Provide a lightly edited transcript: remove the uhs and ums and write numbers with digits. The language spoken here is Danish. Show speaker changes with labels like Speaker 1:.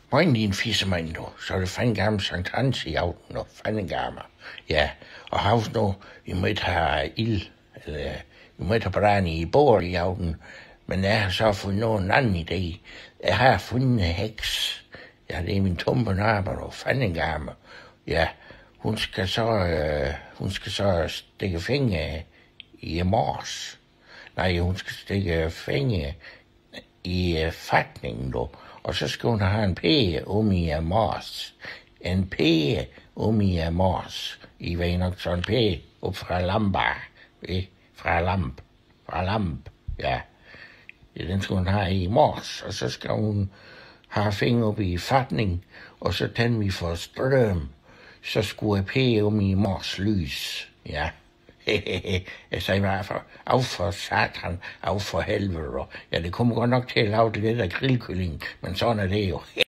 Speaker 1: Moin din fissemand, du. Så er det fanden garme Sankt Hans i aften, og fanden garme. Ja, og havs nu, vi må ikke have ild, eller vi må ikke have brand i bål i aften. Men jeg har så fundet nogen anden idé. Jeg har fundet en heks. Ja, det er min tumpe nabo, og fanden garme. Ja, hun skal så stikke fingre i mors. Nej, hun skal stikke fingre i fatningen, du. Og så skal hun have en pæge i mors. En pæge i mors. I ved nok sådan en pæge op fra lambar. Fra lamp, ja. Den skal hun have i mors. Og så skal hun have fingre op i fatning. Og så tænder vi for strøm. Så skulle pæge i mors lys. Ja. Jeg sagde bare af for satan, af for helvede. Ja, det kommer godt nok til at lave det der grillkylling, men sådan er det jo.